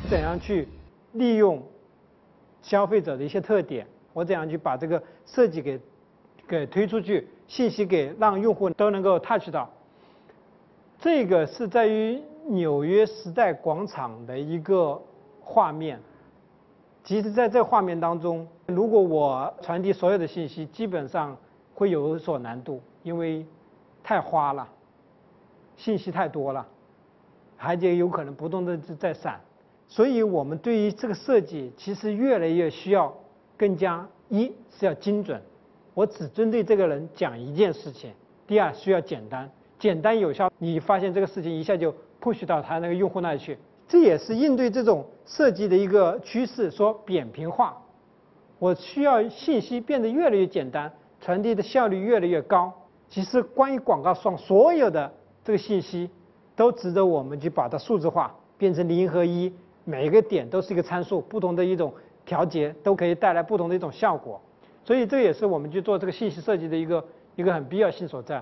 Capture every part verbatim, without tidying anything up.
怎样去利用消费者的一些特点，我怎样去把这个设计给给推出去，信息给让用户都能够 touch 到。这个是在于纽约时代广场的一个画面。其实在这个画面当中，如果我传递所有的信息，基本上会有所难度，因为太花了，信息太多了，而且有可能不断的在闪。所以我们对于这个设计，其实越来越需要更加一是要精准，我只针对这个人讲一件事情；第二需要简单，简单有效，你发现这个事情一下就 push 到他那个用户那里去。这也是应对这种设计的一个趋势，说扁平化。我需要信息变得越来越简单，传递的效率越来越高。其实关于广告上所有的这个信息，都值得我们去把它数字化，变成零和一，每一个点都是一个参数，不同的一种调节都可以带来不同的一种效果。所以这也是我们去做这个信息设计的一个一个很必要性所在。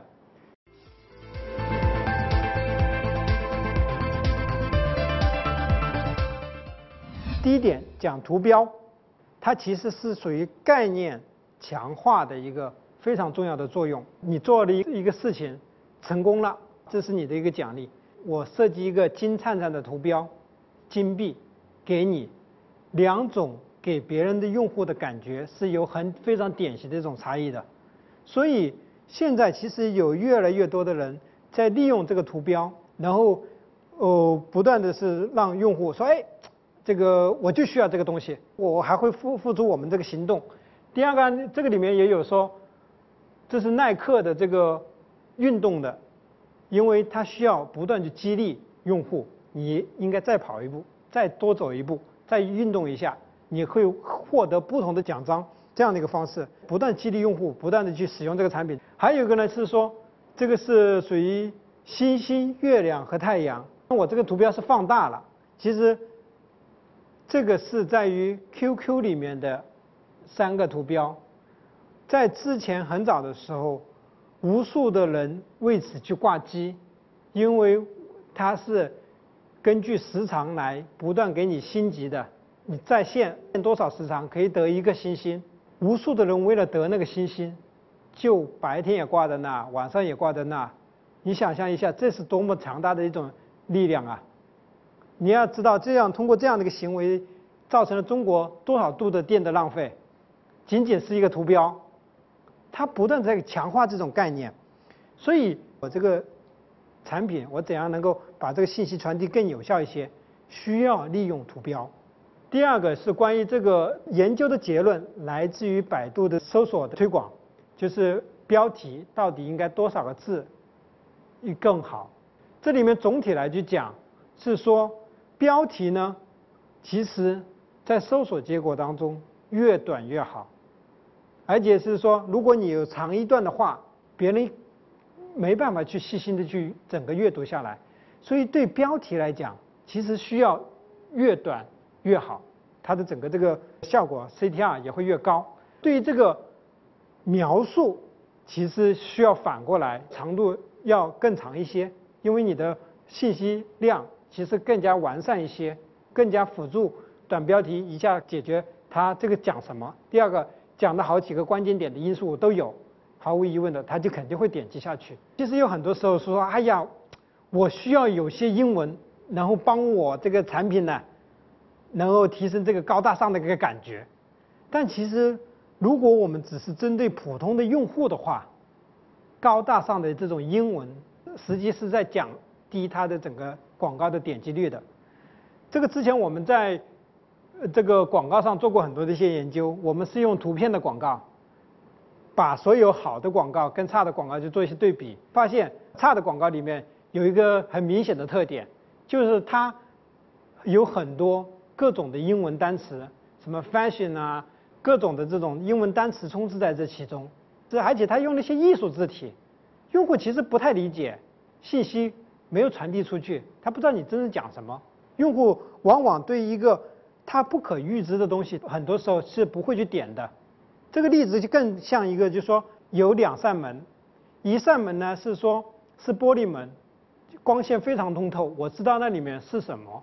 第一点讲图标，它其实是属于概念强化的一个非常重要的作用。你做了一一个事情成功了，这是你的一个奖励。我设计一个金灿灿的图标，金币给你，两种给别人的用户的感觉是有很非常典型的一种差异的。所以现在其实有越来越多的人在利用这个图标，然后呃不断的是让用户说，哎，这个我就需要这个东西，我还会付付出我们这个行动。第二个，这个里面也有说，这是耐克的这个运动的，因为它需要不断去激励用户，你应该再跑一步，再多走一步，再运动一下，你会获得不同的奖章，这样的一个方式，不断激励用户，不断的去使用这个产品。还有一个呢是说，这个是属于星星、月亮和太阳。我这个图标是放大了，其实这个是在于 Q Q 里面的三个图标，在之前很早的时候，无数的人为此去挂机，因为它是根据时长来不断给你星级的，你在线多少时长可以得一个星星，无数的人为了得那个星星，就白天也挂在那，晚上也挂在那，你想象一下，这是多么强大的一种力量啊！你要知道，这样通过这样的一个行为，造成了中国多少度的电的浪费，仅仅是一个图标，它不断在强化这种概念。所以我这个产品，我怎样能够把这个信息传递更有效一些，需要利用图标。第二个是关于这个研究的结论，来自于百度的搜索的推广，就是标题到底应该多少个字更好。这里面总体来去讲是说，标题呢，其实在搜索结果当中越短越好，而且是说，如果你有长一段的话，别人没办法去细心的去整个阅读下来，所以对标题来讲，其实需要越短越好，它的整个这个效果 C T R 也会越高。对于这个描述，其实需要反过来，长度要更长一些，因为你的信息量其实更加完善一些，更加辅助短标题一下解决它这个讲什么。第二个，讲的好几个关键点的因素都有，毫无疑问的，他就肯定会点击下去。其实有很多时候说，哎呀，我需要有些英文，然后帮我这个产品呢，能够提升这个高大上的一个感觉。但其实，如果我们只是针对普通的用户的话，高大上的这种英文，实际是在降低它的整个广告的点击率的。这个之前我们在这个广告上做过很多的一些研究，我们是用图片的广告，把所有好的广告跟差的广告去做一些对比，发现差的广告里面有一个很明显的特点，就是它有很多各种的英文单词，什么 fashion 啊，各种的这种英文单词充斥在这其中。这而且它用了一些艺术字体，用户其实不太理解，信息没有传递出去，他不知道你真正讲什么。用户往往对一个他不可预知的东西，很多时候是不会去点的。这个例子就更像一个，就是说有两扇门，一扇门呢是说是玻璃门，光线非常通透，我知道那里面是什么，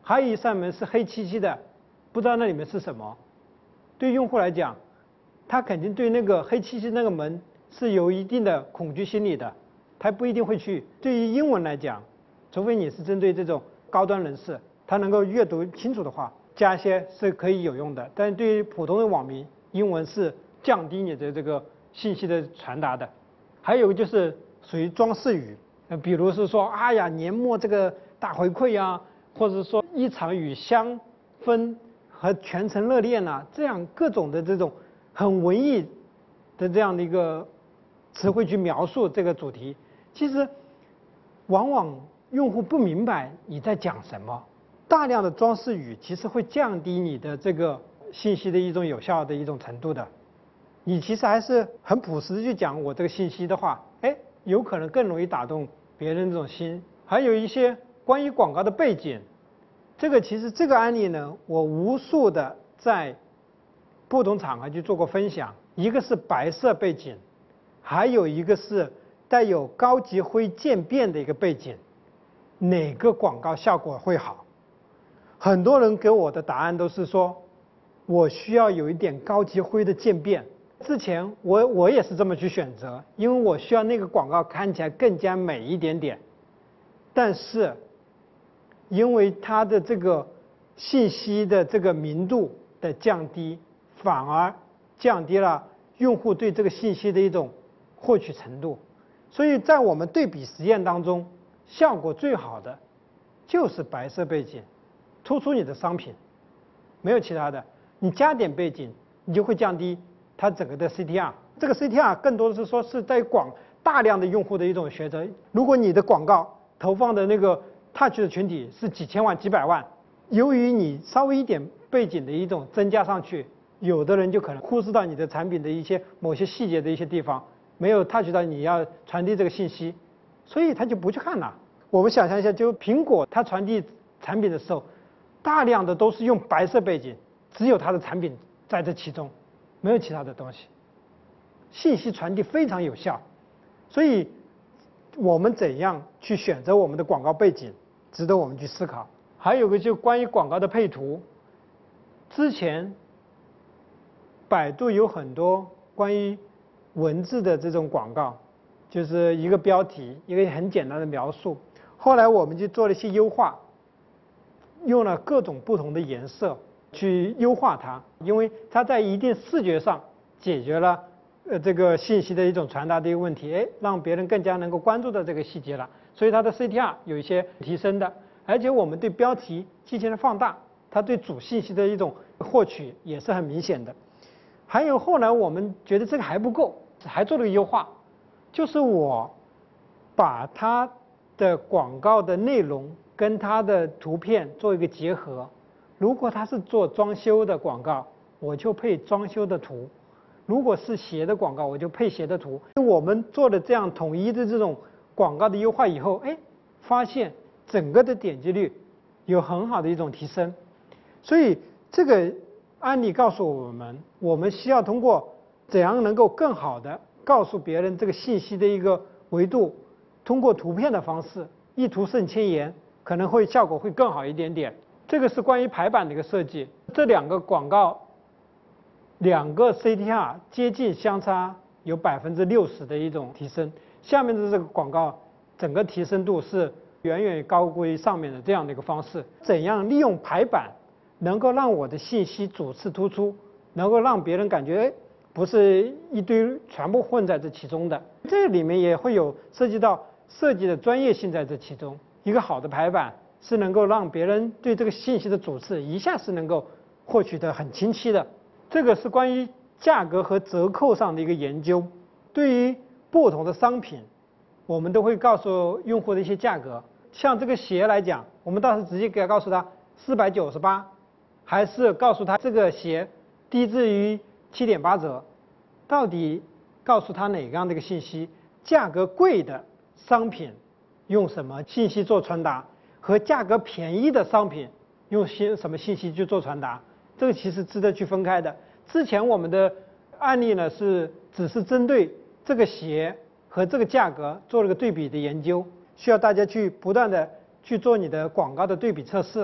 还有一扇门是黑漆漆的，不知道那里面是什么。对用户来讲，他肯定对那个黑漆漆那个门是有一定的恐惧心理的，他不一定会去。对于英文来讲，除非你是针对这种高端人士，他能够阅读清楚的话，加一些是可以有用的。但是对于普通的网民，英文是降低你的这个信息的传达的。还有就是属于装饰语，呃，比如是说，哎呀，年末这个大回馈啊，或者说一场雨香氛和全城热恋啊，这样各种的这种很文艺的这样的一个词汇去描述这个主题，其实往往用户不明白你在讲什么。大量的装饰语其实会降低你的这个信息的一种有效的一种程度的。你其实还是很朴实的去讲我这个信息的话，哎，有可能更容易打动别人这种心。还有一些关于广告的背景，这个其实这个案例呢，我无数的在不同场合去做过分享。一个是白色背景，还有一个是带有高级灰渐变的一个背景，哪个广告效果会好？很多人给我的答案都是说，我需要有一点高级灰的渐变。之前我我也是这么去选择，因为我需要那个广告看起来更加美一点点。但是因为它的这个信息的这个明度的降低，反而降低了用户对这个信息的一种获取程度。所以在我们对比实验当中，效果最好的就是白色背景，突出你的商品，没有其他的。你加点背景，你就会降低它整个的 C T R。 这个 C T R 更多的是说是在广大量的用户的一种选择。如果你的广告投放的那个 touch 的群体是几千万几百万，由于你稍微一点背景的一种增加上去，有的人就可能忽视到你的产品的一些某些细节的一些地方，没有 touch 到你要传递这个信息，所以他就不去看了。我们想象一下，就苹果它传递产品的时候，大量的都是用白色背景，只有它的产品在这其中，没有其他的东西，信息传递非常有效。所以我们怎样去选择我们的广告背景，值得我们去思考。还有个就关于广告的配图，之前百度有很多关于文字的这种广告，就是一个标题，一个很简单的描述。后来我们就做了一些优化，用了各种不同的颜色去优化它，因为它在一定视觉上解决了呃这个信息的一种传达的一个问题，哎，让别人更加能够关注到这个细节了，所以它的 C T R 有一些提升的。而且我们对标题进行了放大，它对主信息的一种获取也是很明显的。还有后来我们觉得这个还不够，还做了个优化，就是我把它的广告的内容跟它的图片做一个结合。如果它是做装修的广告，我就配装修的图；如果是鞋的广告，我就配鞋的图。我们做了这样统一的这种广告的优化以后，哎，发现整个的点击率有很好的一种提升。所以这个案例告诉我们，我们需要通过怎样能够更好的告诉别人这个信息的一个维度，通过图片的方式，一图胜千言，可能会效果会更好一点点。这个是关于排版的一个设计，这两个广告两个 C T R 接近相差有百分之六十的一种提升，下面的这个广告整个提升度是远远高于上面的这样的一个方式。怎样利用排版能够让我的信息主次突出，能够让别人感觉哎不是一堆全部混在这其中的。这里面也会有涉及到设计的专业性在这其中。一个好的排版是能够让别人对这个信息的主次一下是能够获取的很清晰的。这个是关于价格和折扣上的一个研究。对于不同的商品，我们都会告诉用户的一些价格。像这个鞋来讲，我们倒是直接给他告诉他四百九十八，还是告诉他这个鞋低至于七点八折，到底告诉他哪样的一个信息？价格贵的商品用什么信息做传达，和价格便宜的商品用些什么信息去做传达？这个其实值得去分开的。之前我们的案例呢是只是针对这个鞋和这个价格做了个对比的研究，需要大家去不断的去做你的广告的对比测试，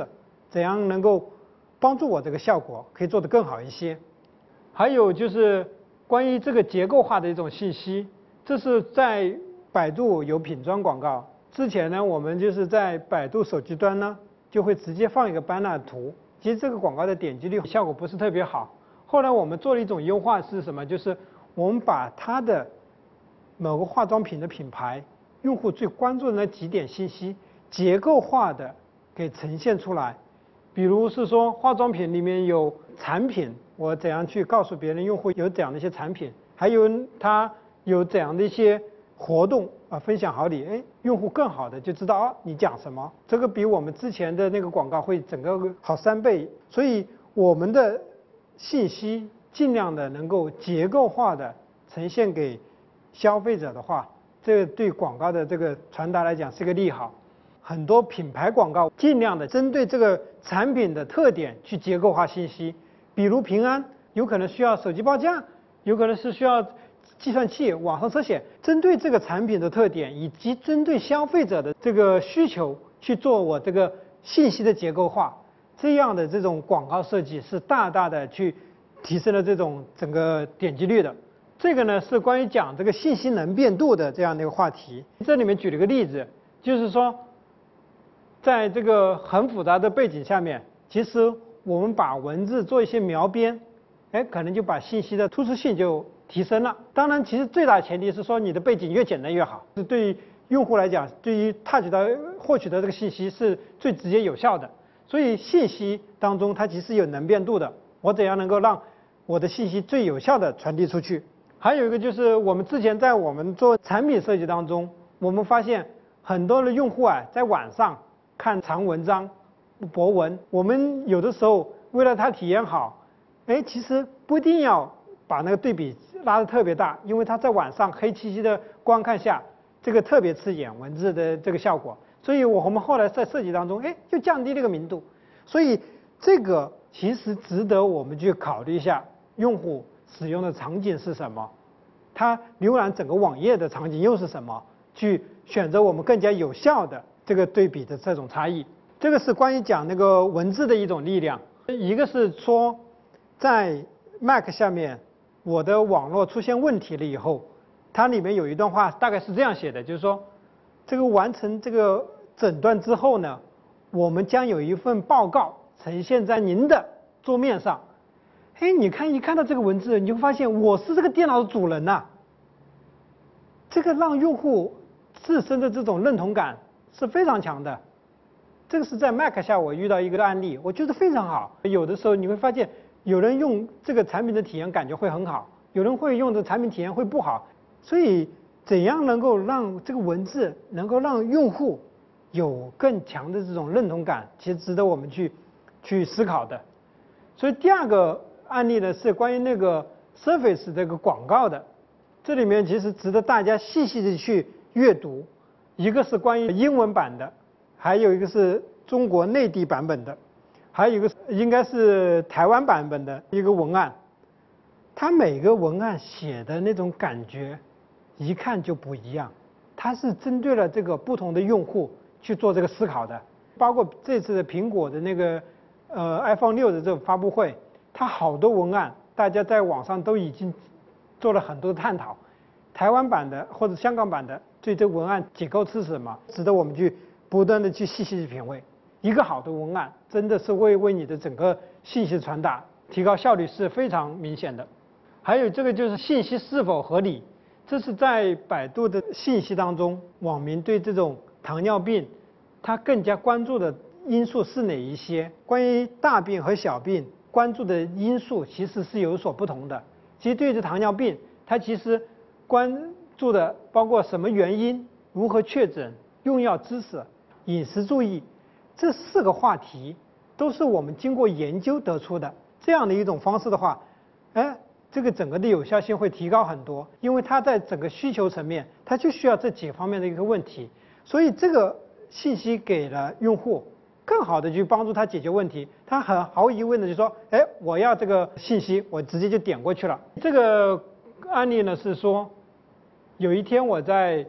怎样能够帮助我这个效果可以做得更好一些。还有就是关于这个结构化的一种信息，这是在百度有品专广告。之前呢，我们就是在百度手机端呢，就会直接放一个 banner 图。其实这个广告的点击率效果不是特别好。后来我们做了一种优化是什么？就是我们把它的某个化妆品的品牌、用户最关注的那几点信息结构化的给呈现出来。比如是说化妆品里面有产品，我怎样去告诉别人用户有怎样的一些产品，还有它有怎样的一些活动啊，分享好礼，哎，用户更好的就知道啊你讲什么，这个比我们之前的那个广告会整个好三倍。所以我们的信息尽量的能够结构化的呈现给消费者的话，这个对广告的这个传达来讲是个利好。很多品牌广告尽量的针对这个产品的特点去结构化信息，比如平安有可能需要手机报价，有可能是需要计算器、网上车险，针对这个产品的特点以及针对消费者的这个需求去做我这个信息的结构化，这样的这种广告设计是大大的去提升了这种整个点击率的。这个呢是关于讲这个信息能变度的这样的一个话题。这里面举了个例子，就是说在这个很复杂的背景下面，其实我们把文字做一些描边，哎，可能就把信息的突出性就提升了。当然，其实最大的前提是说你的背景越简单越好，是对于用户来讲，对于他取到获取的这个信息是最直接有效的。所以信息当中它其实有能变度的，我怎样能够让我的信息最有效的传递出去？还有一个就是我们之前在我们做产品设计当中，我们发现很多的用户啊，在晚上看长文章、博文，我们有的时候为了他体验好，哎，其实不一定要把那个对比拉得特别大，因为他在晚上黑漆漆的观看下，这个特别刺眼文字的这个效果，所以我们后来在设计当中，哎，就降低这个明度，所以这个其实值得我们去考虑一下，用户使用的场景是什么，他浏览整个网页的场景又是什么，去选择我们更加有效的这个对比的这种差异。这个是关于讲那个文字的一种力量。一个是说在 Mac 下面我的网络出现问题了以后，它里面有一段话大概是这样写的，就是说这个完成这个诊断之后呢，我们将有一份报告呈现在您的桌面上。哎，你看一看到这个文字，你就发现我是这个电脑的主人呐、啊。这个让用户自身的这种认同感是非常强的。这个是在 Mac 下我遇到一个案例，我觉得非常好。有的时候你会发现，有人用这个产品的体验感觉会很好，有人会用的产品体验会不好。所以怎样能够让这个文字能够让用户有更强的这种认同感，其实值得我们去去思考的。所以第二个案例呢是关于那个 Surface 这个广告的，这里面其实值得大家细细的去阅读。一个是关于英文版的，还有一个是中国内地版本的，还有一个应该是台湾版本的一个文案。它每个文案写的那种感觉，一看就不一样。它是针对了这个不同的用户去做这个思考的。包括这次的苹果的那个呃 iPhone 六的这种发布会，它好多文案，大家在网上都已经做了很多的探讨。台湾版的或者香港版的对这文案结构是什么，值得我们去不断的去细细去品味。一个好的文案真的是为为你的整个信息传达提高效率是非常明显的。还有这个就是信息是否合理，这是在百度的信息当中，网民对这种糖尿病他更加关注的因素是哪一些？关于大病和小病关注的因素其实是有所不同的。其实对于糖尿病，它其实关注的包括什么原因、如何确诊、用药知识、饮食注意，这四个话题都是我们经过研究得出的。这样的一种方式的话，哎，这个整个的有效性会提高很多，因为它在整个需求层面，它就需要这几方面的一个问题，所以这个信息给了用户，更好的去帮助他解决问题。他很毫无疑问的就说，哎，我要这个信息，我直接就点过去了。这个案例呢是说，有一天我在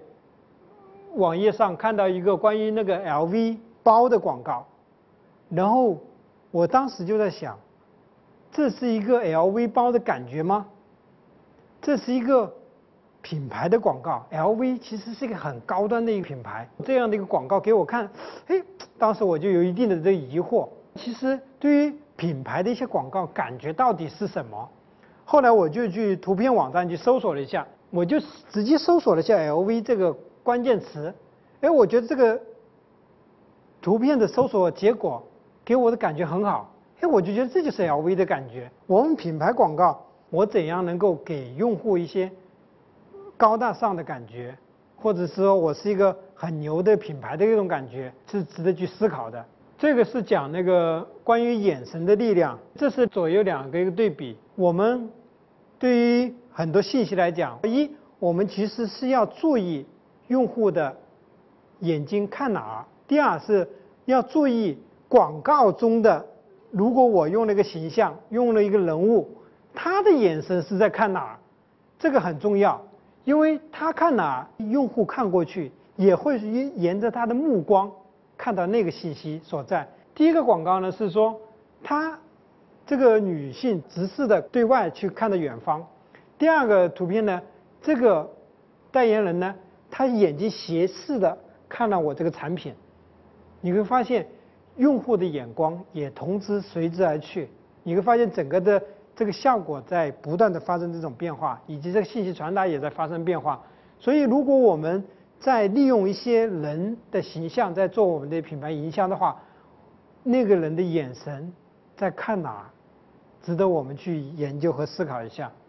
网页上看到一个关于那个 L V 包的广告，然后我当时就在想，这是一个 L V 包的感觉吗？这是一个品牌的广告 ，L V 其实是一个很高端的一个品牌，这样的一个广告给我看，嘿，当时我就有一定的这个疑惑。其实对于品牌的一些广告，感觉到底是什么？后来我就去图片网站去搜索了一下，我就直接搜索了一下 L V 这个关键词，哎，我觉得这个图片的搜索结果给我的感觉很好，哎，我就觉得这就是 L V 的感觉。我们品牌广告，我怎样能够给用户一些高大上的感觉，或者说我是一个很牛的品牌的一种感觉，是值得去思考的。这个是讲那个关于眼神的力量，这是左右两个一个对比。我们对于很多信息来讲，一，我们其实是要注意用户的眼睛看哪儿；第二是要注意广告中的，如果我用了一个形象，用了一个人物，他的眼神是在看哪儿，这个很重要，因为他看哪儿，用户看过去也会沿着他的目光看到那个信息所在。第一个广告呢是说，她这个女性直视的对外去看的远方。第二个图片呢，这个代言人呢，他眼睛斜视的看了我这个产品。你会发现，用户的眼光也同之随之而去。你会发现整个的这个效果在不断的发生这种变化，以及这个信息传达也在发生变化。所以，如果我们在利用一些人的形象在做我们的品牌营销的话，那个人的眼神在看哪，值得我们去研究和思考一下。